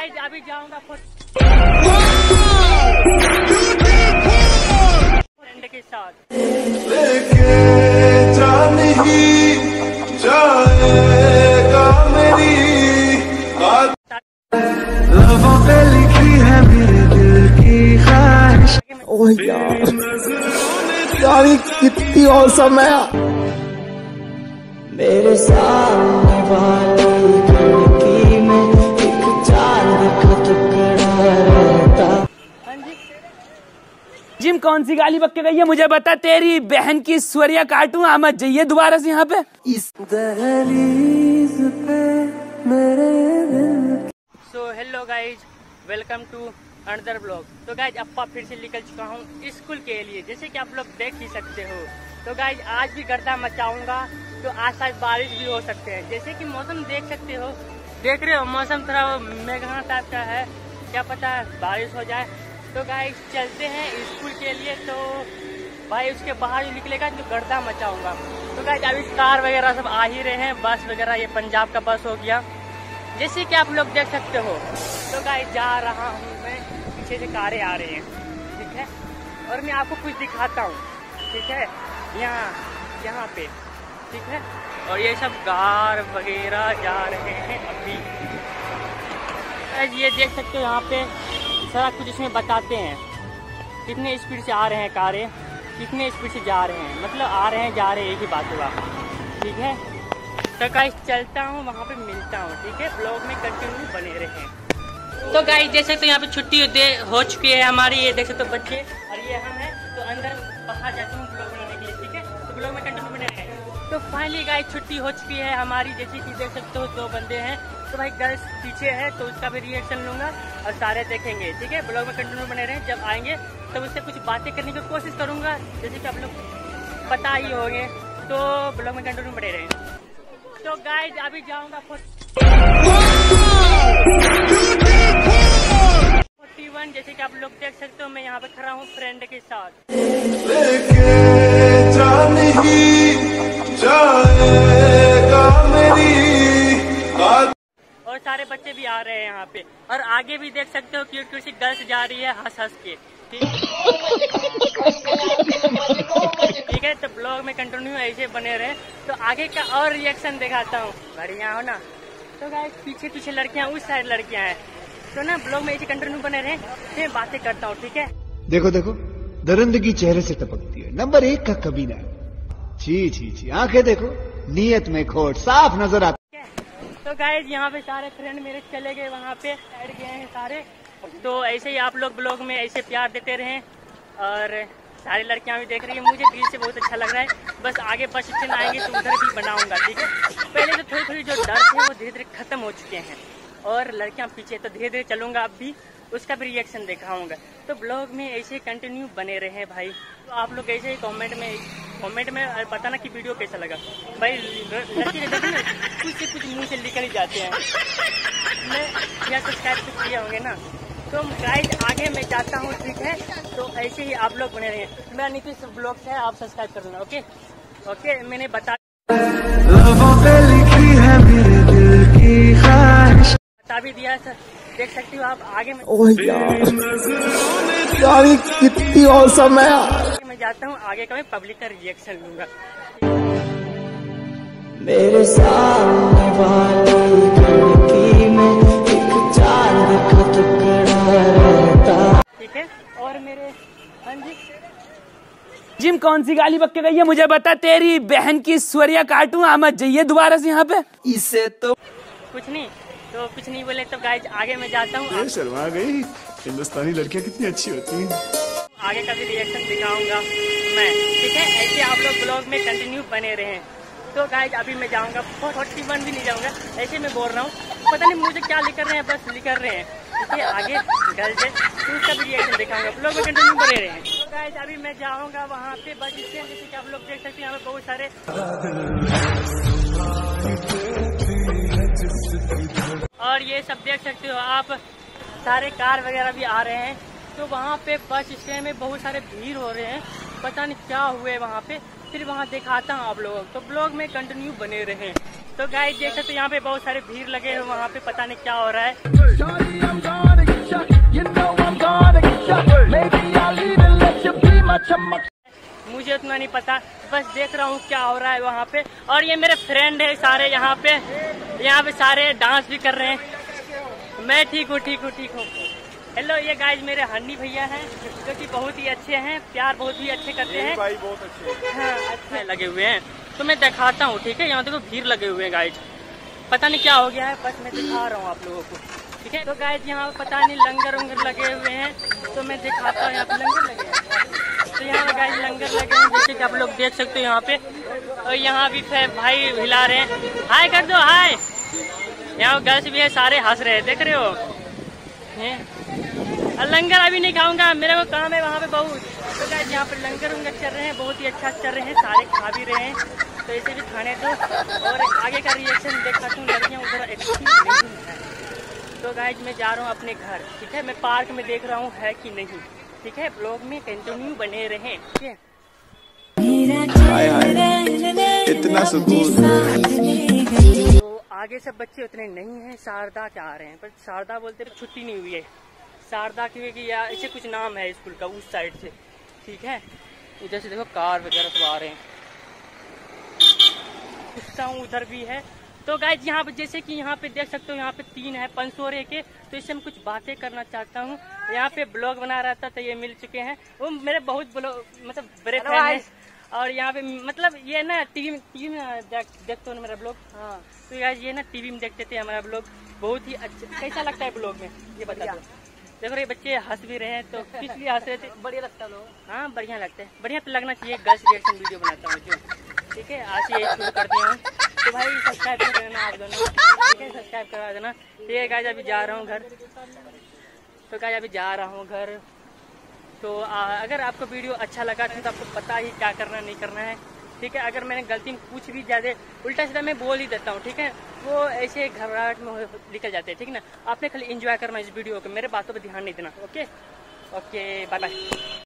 Guys अभी जाऊंगा friend के साथ। लबों पे लिखी है मेरे दिल की ख्वाहिश। ओह यार कितनी औसम है। मेरे सामने वाली खिड़की में एक चांद का टुकड़ा रहता। जिम कौन सी गाली बक के गई है मुझे बता। तेरी बहन की स्वरिया काटूं आमद जाइए दोबारा से यहाँ पे इस दहलीज पे मेरे दिल। So hello guys, welcome to another blog. तो गाइज अप्पा फिर से निकल चुका हूँ स्कूल के लिए, जैसे कि आप लोग देख ही सकते हो। तो गाइज आज भी गर्दा मचाऊंगा, तो आसपास बारिश भी हो सकते हैं। जैसे कि मौसम देख सकते हो, देख रहे हो मौसम थोड़ा मेघना टाइप का है, क्या पता बारिश हो जाए। तो गाइज चलते हैं स्कूल के लिए। तो भाई उसके बाहर ही निकलेगा तो गर्दा मचाऊंगा। तो गाइज अभी कार वगैरह सब आ ही रहे हैं, बस वगैरह, ये पंजाब का बस हो गया जैसे कि आप लोग देख सकते हो। तो गाइज जा रहा हूँ मैं, पीछे से कारें आ रही हैं, ठीक है। और मैं आपको कुछ दिखाता हूँ, ठीक है, यहाँ पे, ठीक है। और ये सब कार वगैरह जा रहे हैं अभी। ये देख सकते हो यहाँ पे सारा कुछ इसमें बताते हैं, कितने स्पीड से आ रहे हैं कारें, कितने स्पीड से जा रहे हैं, मतलब आ रहे हैं जा रहे हैं, एक ही बात हुआ, ठीक है। तो गाइस चलता हूँ, वहाँ पे मिलता हूँ, ठीक है। ब्लॉग में कंटिन्यू बने रहें। तो गाइस देख सकते हो यहाँ पे छुट्टी हो चुकी है हमारी, ये देख सकते हो बच्चे, और ये हम हैं। तो अंदर बाहर जाता हूँ ब्लॉग बनाने के लिए, ठीक है। तो ब्लॉग में कंटिन्यू बने रहें। तो फाइनली गाइस छुट्टी हो चुकी है हमारी, जैसे कि देख सकते हो 2 बंदे हैं। तो भाई गर्ल्स पीछे है, तो उसका भी रिएक्शन लूंगा और सारे देखेंगे, ठीक है। ब्लॉग में कंटिन्यू बने रहें। जब आएंगे तब उससे कुछ बातें करने की कोशिश करूंगा, जैसे कि आप लोग पता ही होंगे। तो ब्लॉग में कंटिन्यू बने रहें। तो गाइज अभी जाऊंगा 41, जैसे कि आप लोग देख सकते हो। मैं यहाँ पे खड़ा हूँ फ्रेंड के साथ। और सारे बच्चे भी आ रहे हैं यहाँ पे, और आगे भी देख सकते हो क्यूट क्यूट सी गर्ल्स जा रही है हंस हंस के, ठीक है। तो ब्लॉग में कंटिन्यू ऐसे बने रहे। तो आगे का और रिएक्शन दिखाता हूँ, बढ़िया हो ना। तो गाइस पीछे पीछे लड़कियाँ, उस साइड लड़कियाँ हैं। तो ना ब्लॉग में ऐसे कंटिन्यू बने रहे, फिर बातें करता हूँ, ठीक है। देखो देखो दरिंदगी चेहरे से टपकती है, नंबर 1 का कमीना। छी छी छी, आंखें देखो, नीयत में खोट साफ नजर आती है। तो गाइस यहाँ पे सारे फ्रेंड मेरे चले गए, वहाँ पे बैठ गए हैं सारे। तो ऐसे ही आप लोग ब्लॉग में ऐसे प्यार देते रहें। और सारी लड़कियां भी देख रही है, मुझे दिल से बहुत अच्छा लग रहा है। बस आगे बस स्टैंड आएंगे तो उधर भी बनाऊंगा, ठीक है। पहले तो थोड़ी थोड़ी जो डर थे वो धीरे धीरे खत्म हो चुके हैं, और लड़कियां पीछे, तो धीरे धीरे चलूंगा अब भी, उसका भी रिएक्शन दिखाऊंगा। तो ब्लॉग में ऐसे कंटिन्यू बने रहे भाई। तो आप लोग ऐसे ही कमेंट में बताना कि वीडियो कैसा लगा। भाई लड़की के देखो ना, कुछ से कुछ मुंह से निकल ही जाते हैं। मैं या सब्सक्राइब तो किए होंगे ना। तो गाइस आगे मैं जाता हूँ, ठीक है। तो ऐसे ही आप लोग बने रहे। मेरा नीतीश ब्लॉग है, आप सब्सक्राइब कर लेना, ओके ओके। मैंने बता भी दिया सर, देख सकती हो आप आगे में। ओह यार कितनी औसम है। मैं जाता हूँ आगे का, मैं पब्लिक का रिएक्शन लूंगा। मेरे सामने वाली खिड़की में एक चांद का टुकड़ा रहता, ठीक है। और मेरे हाँ जी, जिम कौन सी गाली बक के गई है मुझे बता। तेरी बहन की स्वरिया काटूं आमद जाइए दोबारा से यहाँ पे इससे तो कुछ नहीं बोले। तो गाइज आगे मैं जाता हूँ। शर्मा गई, हिंदुस्तानी लड़कियां कितनी अच्छी होती हैं। आगे का भी रिएक्शन दिखाऊंगा मैं, ठीक है। ऐसे आप लोग ब्लॉग में कंटिन्यू बने रहें। तो गाइज अभी मैं जाऊंगा 41 भी नहीं जाऊंगा, ऐसे मैं बोल रहा हूँ। पता नहीं मुझे क्या लिख रहे हैं, बस लिख रहे हैं, ठीक है। आगे गर्ल्स है तो उसका भी रिएक्शन दिखाऊंगा, ब्लॉग में कंटिन्यू बने रहें। तो गाइज अभी मैं जाऊंगा वहाँ पे बस स्टैंड, जैसे कि आप लोग देख सकते हैं यहाँ पे बहुत सारे, और ये सब देख सकते हो आप, सारे कार वगैरह भी आ रहे हैं। तो वहाँ पे बस स्टैंड में बहुत सारे भीड़ हो रहे हैं, पता नहीं क्या हुए वहाँ पे, फिर वहाँ दिखाता हूँ आप लोगों को। तो ब्लॉग में कंटिन्यू बने रहें। तो गाइस देख सकते हो यहाँ पे बहुत सारे भीड़ लगे हैं, वहाँ पे पता नहीं क्या हो रहा है। मुझे उतना नहीं पता, बस देख रहा हूँ क्या हो रहा है वहाँ पे। और ये मेरे फ्रेंड है सारे यहाँ पे सारे डांस भी कर रहे हैं। मैं ठीक हूँ। हेलो, ये गाइस मेरे हन्नी भैया हैं जो कि बहुत ही अच्छे हैं, प्यार बहुत ही अच्छे करते हैं भाई, बहुत अच्छे। हाँ, अच्छे लगे हुए हैं। तो मैं दिखाता हूँ, ठीक है। यहाँ देखो भीड़ लगे हुए हैं गाइस, पता नहीं क्या हो गया है, बस मैं दिखा रहा हूँ आप लोगों को, ठीक है। तो गाइस यहाँ पता नहीं लंगर उंगर लगे हुए हैं, तो मैं दिखाता हूँ। यहाँ पे लंगर लगे हैं, तो यहाँ पे गाइस लंगर लगे हैं जैसे कि आप लोग देख सकते हो यहाँ पे। और यहाँ भी भाई हिला रहे हैं, हाय कर दो हाय। यहाँ गर्ल्स भी है, सारे हंस रहे हैं, देख रहे हो। लंगर अभी नहीं खाऊंगा, मेरे को काम है वहाँ पे बहुत। तो गाइस यहाँ पे लंगर उंगर चल रहे हैं, बहुत ही अच्छा चल रहे हैं, सारे खा भी रहे हैं। तो इसे भी खाने दो और आगे का रिएक्शन देख सकता हूँ। लड़कियाँ उधर एक्टिंग नहीं है। तो गाइस मैं जा रहा हूँ अपने घर, ठीक है। मैं पार्क में देख रहा हूँ है कि नहीं, ठीक है। ब्लॉग में कंटिन्यू बने रहें, ठीक है। इतना सुकून। तो आगे सब बच्चे उतने नहीं हैं, शारदा के आ रहे हैं, पर शारदा बोलते हैं छुट्टी नहीं हुई है। शारदा की या ऐसे कुछ नाम है स्कूल का, उस साइड से, ठीक है। इधर से देखो कार वगैरह सब आ रहे हैं, उधर भी है। तो गाइस यहाँ पे जैसे कि यहाँ पे देख सकते हो, यहाँ पे 3 है पंसोरे के। तो इससे मैं कुछ बातें करना चाहता हूँ। यहाँ पे ब्लॉग बना रहा था, तो ये मिल चुके हैं। वो मेरे बहुत मतलब बड़े फैन हैं। और यहाँ पे मतलब ये ना टीवी देखते हो मेरा ब्लॉग। हाँ, तो गाइस ये ना टीवी में देखते थे हमारा ब्लॉग, बहुत ही अच्छा। कैसा लगता है ब्लॉग में, ये बता दो। देखो ये बच्चे हंस भी रहे हैं, तो किस लिए हंस रहे थे? बढ़िया लगता है लोग। हाँ, बढ़िया लगता है, बढ़िया तो लगना चाहिए। गर्ल्स रिएक्शन वीडियो बनाता हूँ जो, ठीक है। आज से यही शुरू कर दिया हूँ। तो भाई सब्सक्राइब कर देना आप दोनों, ठीक है, सब्सक्राइब करा देना। ठीक है गाइस, अभी जा रहा हूँ घर। तो गाइस अभी जा रहा हूँ घर। तो अगर आपको वीडियो अच्छा लगा तो आपको पता ही क्या करना नहीं करना है, ठीक है। अगर मैंने गलती में कुछ भी ज़्यादा उल्टा सीधा मैं बोल ही देता हूँ, ठीक है। वो ऐसे घबराहट में निकल जाते हैं, ठीक है ना। आपने खाली एंजॉय करना इस वीडियो को, मेरे बातों पर ध्यान नहीं देना। Okay, bye bye.